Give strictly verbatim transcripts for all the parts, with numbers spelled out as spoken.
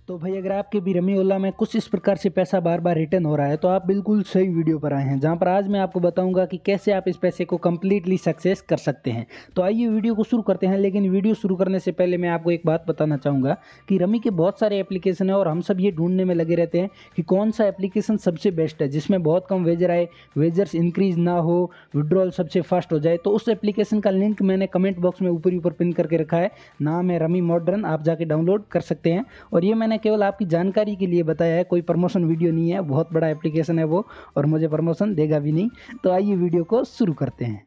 तो भाई अगर आपके भी रमी ओला में कुछ इस प्रकार से पैसा बार बार रिटर्न हो रहा है तो आप बिल्कुल सही वीडियो पर आए हैं, जहां पर आज मैं आपको बताऊंगा कि कैसे आप इस पैसे को कम्प्लीटली सक्सेस कर सकते हैं। तो आइए वीडियो को शुरू करते हैं। लेकिन वीडियो शुरू करने से पहले मैं आपको एक बात बताना चाहूँगा कि रमी के बहुत सारे एप्लीकेशन है और हम सब ये ढूंढने में लगे रहते हैं कि कौन सा एप्लीकेशन सबसे बेस्ट है, जिसमें बहुत कम वेजर आए, वेजर्स इंक्रीज ना हो, विड्रॉल सबसे फास्ट हो जाए। तो उस एप्लीकेशन का लिंक मैंने कमेंट बॉक्स में ऊपर ऊपर पिन करके रखा है। नाम है रमी मॉडर्न, आप जाके डाउनलोड कर सकते हैं। और ये मैंने केवल आपकी जानकारी के लिए बताया है, कोई प्रमोशन वीडियो नहीं है। बहुत बड़ा एप्लीकेशन है वो और मुझे प्रमोशन देगा भी नहीं। तो आइए वीडियो को शुरू करते हैं।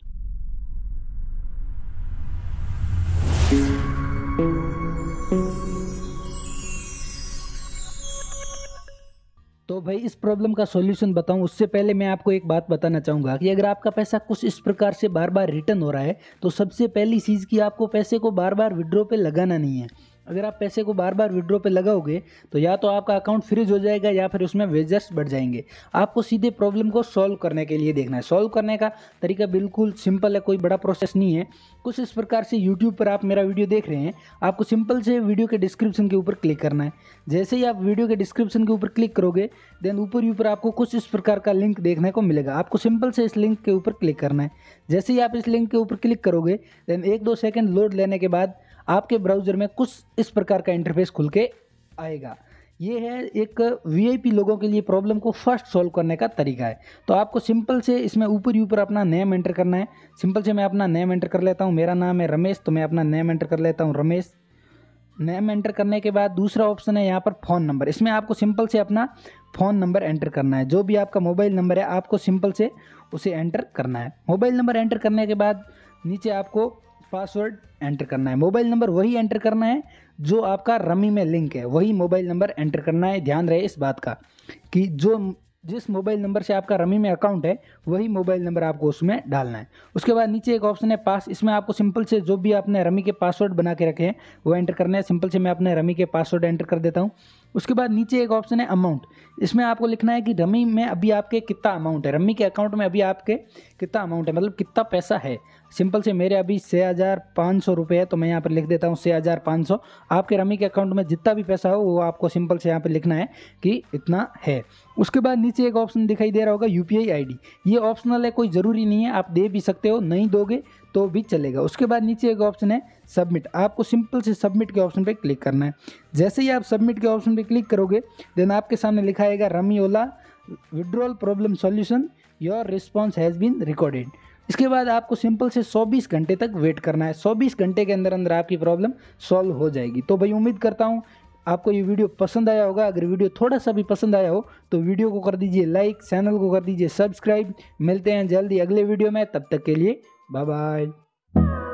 तो भाई इस प्रॉब्लम का सॉल्यूशन बताऊं उससे पहले मैं आपको एक बात बताना चाहूँगा कि अगर आपका पैसा कुछ इस प्रकार से बार बार रिटर्न हो रहा है तो सबसे पहली चीज़ कि आपको पैसे को बार बार विड्रॉ पे लगाना नहीं है। अगर आप पैसे को बार बार विड्रॉ पे लगाओगे तो या तो आपका अकाउंट फ्रीज हो जाएगा या फिर उसमें वेजर्स बढ़ जाएंगे। आपको सीधे प्रॉब्लम को सॉल्व करने के लिए देखना है। सॉल्व करने का तरीका बिल्कुल सिंपल है, कोई बड़ा प्रोसेस नहीं है। कुछ इस प्रकार से यूट्यूब पर आप मेरा वीडियो देख रहे हैं, आपको सिंपल से वीडियो के डिस्क्रिप्शन के ऊपर क्लिक करना है। जैसे ही आप वीडियो के डिस्क्रिप्शन के ऊपर क्लिक करोगे देन ऊपर ऊपर आपको कुछ इस प्रकार का लिंक देखने को मिलेगा। आपको सिंपल से इस लिंक के ऊपर क्लिक करना है। जैसे ही आप इस लिंक के ऊपर क्लिक करोगे देन एक दो सेकंड लोड लेने के बाद आपके ब्राउज़र में कुछ इस प्रकार का इंटरफेस खुल के आएगा। ये है एक वीआईपी लोगों के लिए प्रॉब्लम को फर्स्ट सॉल्व करने का तरीका है। तो आपको सिंपल से इसमें ऊपर ही ऊपर अपना नेम एंटर करना है। सिंपल से मैं अपना नेम एंटर कर लेता हूँ। मेरा नाम है रमेश, तो मैं अपना नेम एंटर कर लेता हूँ रमेश। नेम एंटर करने के बाद दूसरा ऑप्शन है यहाँ पर फ़ोन नंबर। इसमें आपको सिंपल से अपना फ़ोन नंबर एंटर करना है। जो भी आपका मोबाइल नंबर है आपको सिंपल से उसे एंटर करना है। मोबाइल नंबर एंटर करने के बाद नीचे आपको पासवर्ड एंटर करना है। मोबाइल नंबर वही एंटर करना है जो आपका रमी में लिंक है, वही मोबाइल नंबर एंटर करना है। ध्यान रहे इस बात का कि जो जिस मोबाइल नंबर से आपका रमी में अकाउंट है वही मोबाइल नंबर आपको उसमें डालना है। उसके बाद नीचे एक ऑप्शन है पास। इसमें आपको सिंपल से जो भी आपने रमी के पासवर्ड बना के रखे हैं वो एंटर करना है। सिंपल से मैं अपने रमी के पासवर्ड एंटर कर देता हूँ। उसके बाद नीचे एक ऑप्शन है अमाउंट। इसमें आपको लिखना है कि रमी में अभी आपके कितना अमाउंट है, रमी के अकाउंट में अभी आपके कितना अमाउंट है, मतलब कितना पैसा है। सिंपल से मेरे अभी छः हज़ार पाँच सौ रुपये है, तो मैं यहाँ पर लिख देता हूँ छः हज़ार पाँच सौ। आपके रमी के अकाउंट में जितना भी पैसा हो वो आपको सिंपल से यहाँ पर लिखना है कि इतना है। उसके बाद नीचे एक ऑप्शन दिखाई दे रहा होगा यूपीआई आईडी। ये ऑप्शनल है, कोई ज़रूरी नहीं है, आप दे भी सकते हो, नहीं दोगे तो भी चलेगा। उसके बाद नीचे एक ऑप्शन है सबमिट। आपको सिंपल से सबमिट के ऑप्शन पे क्लिक करना है। जैसे ही आप सबमिट के ऑप्शन पे क्लिक करोगे देन आपके सामने लिखा आएगा rummy Ola withdrawal problem solution, your response has been recorded. इसके बाद आपको सिंपल से चौबीस घंटे तक वेट करना है। चौबीस घंटे के अंदर अंदर आपकी प्रॉब्लम सॉल्व हो जाएगी। तो भाई उम्मीद करता हूँ आपको ये वीडियो पसंद आया होगा। अगर वीडियो थोड़ा सा भी पसंद आया हो तो वीडियो को कर दीजिए लाइक, चैनल को कर दीजिए सब्सक्राइब। मिलते हैं जल्दी अगले वीडियो में, तब तक के लिए बाय बाय।